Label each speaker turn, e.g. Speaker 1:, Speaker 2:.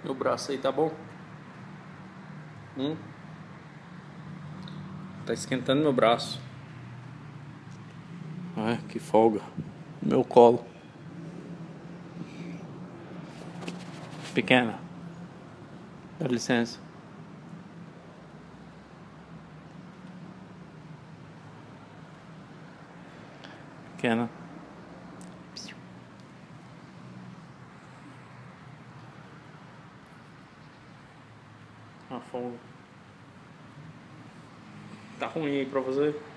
Speaker 1: Meu braço aí, tá bom? Tá esquentando meu braço. Ai, que folga. Meu colo. Pequena. Dá licença. Pequena. Uma folga. Tá ruim aí pra você?